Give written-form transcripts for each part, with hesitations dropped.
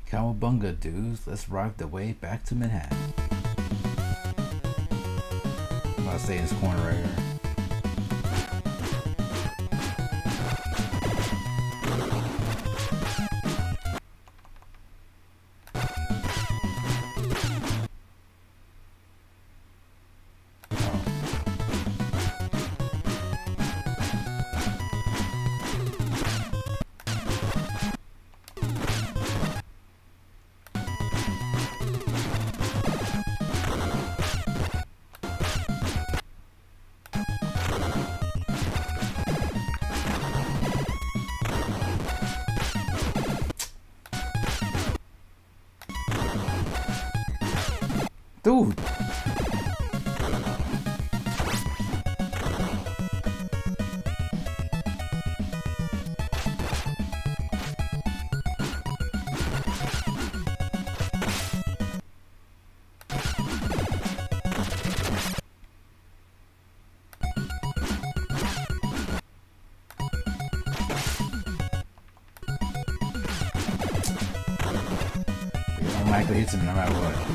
Cowabunga, dudes. Let's rock the way back to Manhattan. I'm about to stay in this corner right here. Dude. Automatically hits him no matter what.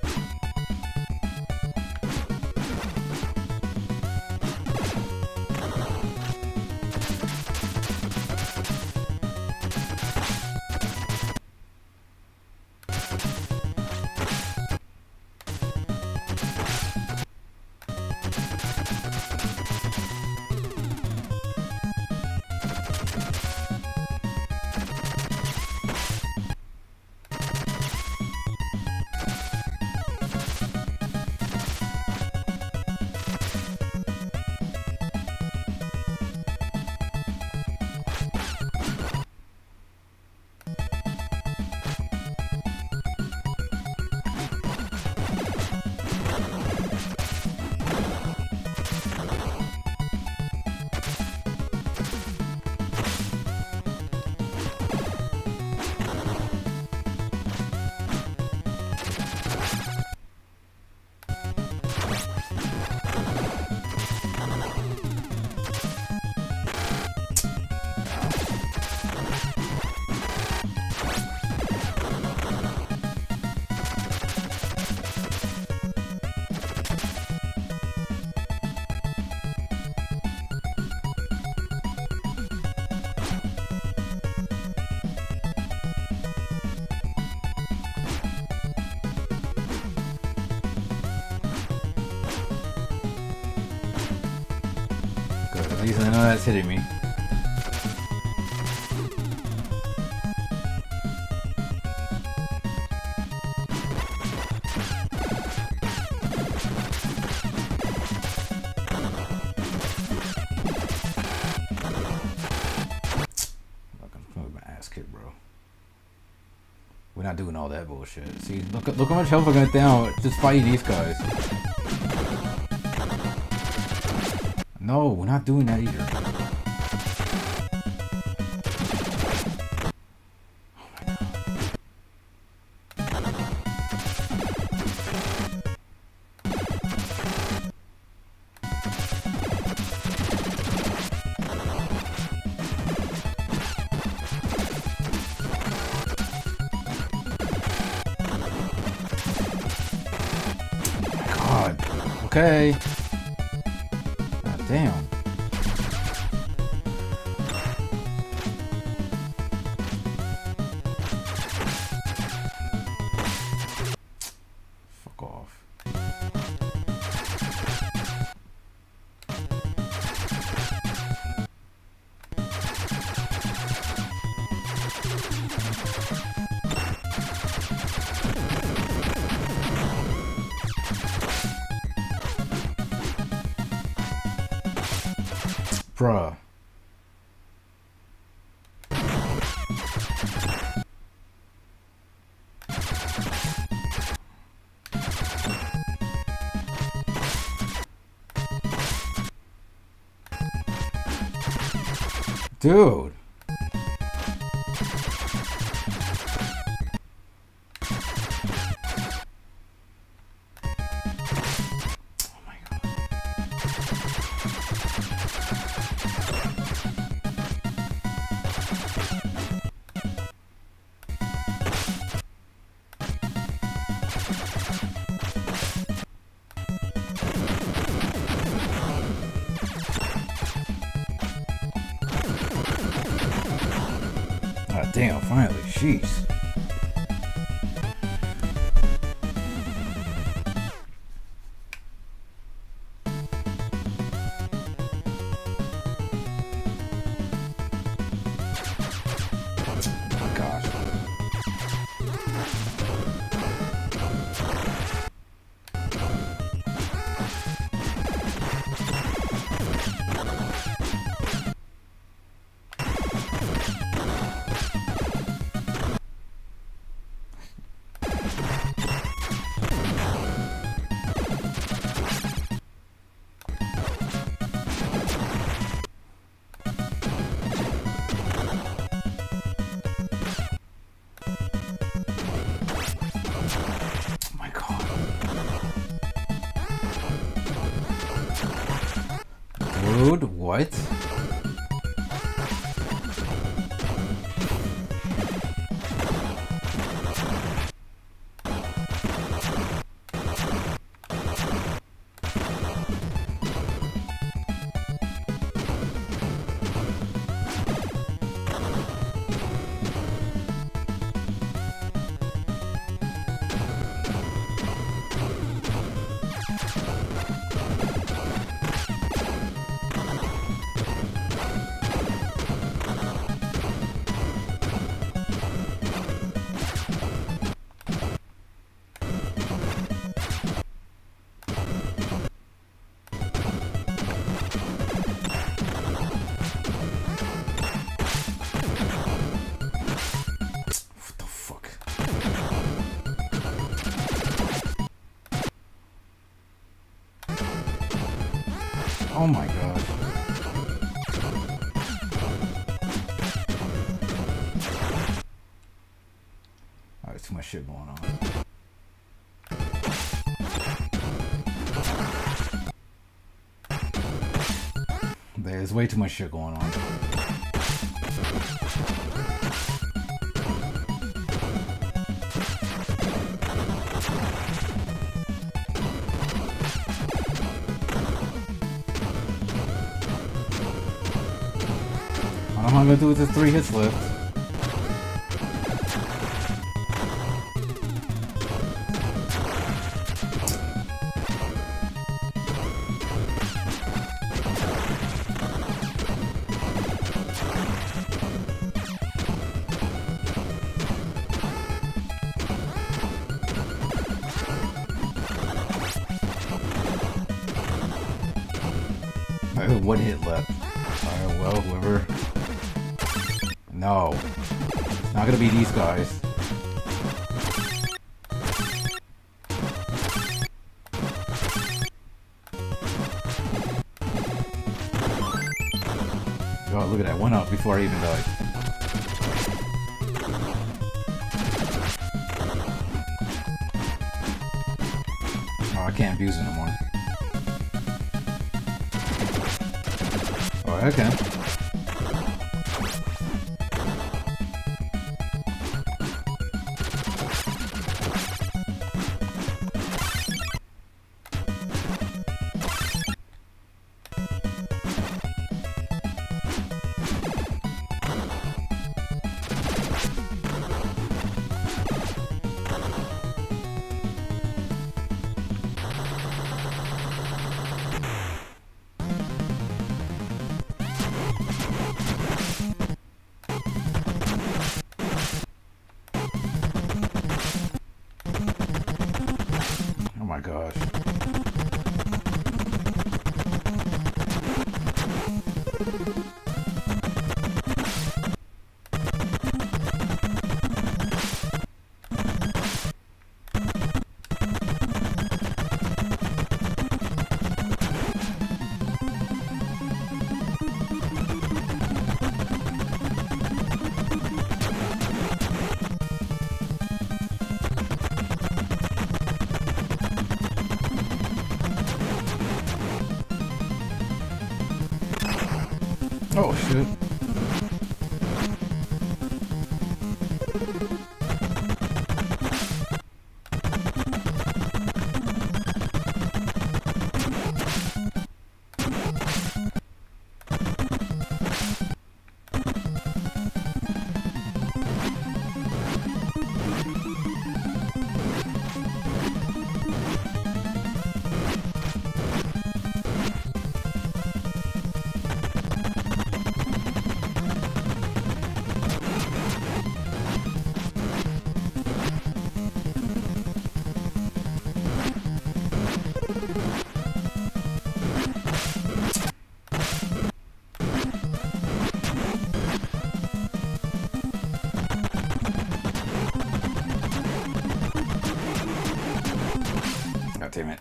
At least I know that's hitting me. We're not doing all that bullshit. See, look how much health I got down just fighting these guys. No, we're not doing that either. Okay. God damn. Fuck off. Bruh. Dude. God damn, finally, jeez. Dude, what? Oh my god. Alright, too much shit going on. There's way too much shit going on. All I'm gonna do with the 3 hits left. One hit left. Alright, well, whoever. No. It's not gonna be these guys. Oh, look at that. One up before I even died. Oh, I can't abuse it no more. Oh, I can. Oh my gosh. Oh shit. God damn it.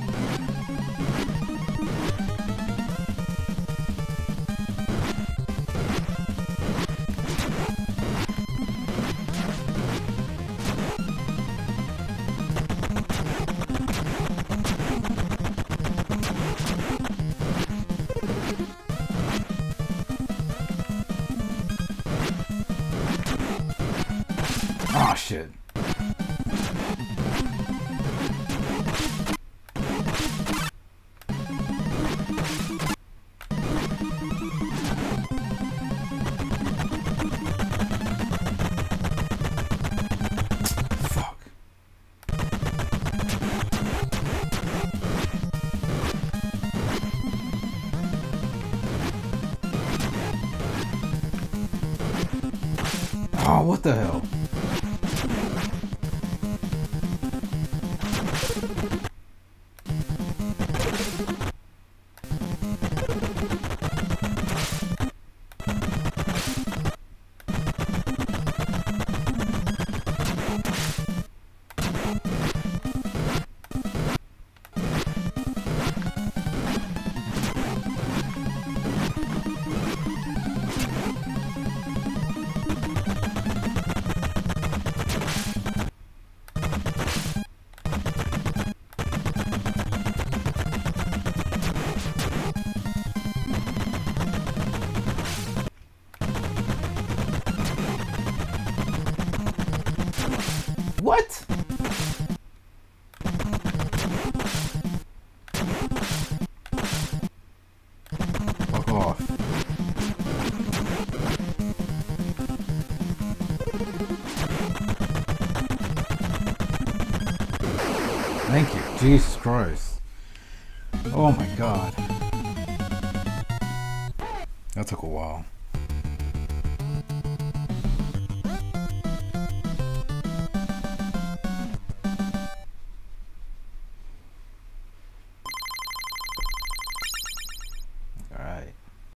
Oh shit. Fuck. Oh, what the hell? What? Fuck off. Thank you. Jesus Christ. Oh my God. That took a while.